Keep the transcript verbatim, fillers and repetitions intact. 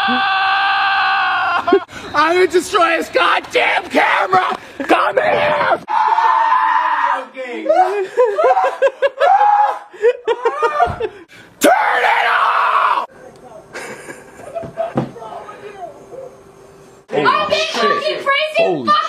I'm gonna destroy this goddamn camera! Come here! Okay. Turn it off! I'm being fucking crazy!